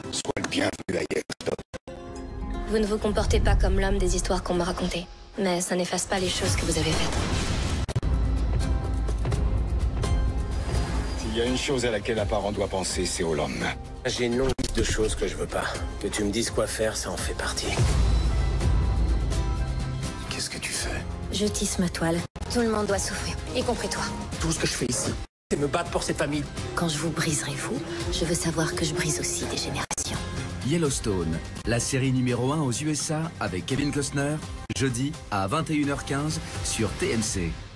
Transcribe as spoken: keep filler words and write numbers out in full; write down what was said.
Sois le bienvenu à Yellowstone. Vous ne vous comportez pas comme l'homme des histoires qu'on m'a racontées. Mais ça n'efface pas les choses que vous avez faites. S'il y a une chose à laquelle un parent doit penser, c'est au lendemain. J'ai une longue liste de choses que je veux pas. Que tu me dises quoi faire, ça en fait partie. Qu'est-ce que tu fais? Je tisse ma toile. Tout le monde doit souffrir, y compris toi. Tout ce que je fais ici, c'est me battre pour cette famille. Quand je vous briserai vous, je veux savoir que je brise aussi des générations. Yellowstone, la série numéro un aux U S A avec Kevin Costner, jeudi à vingt et une heures quinze sur T M C.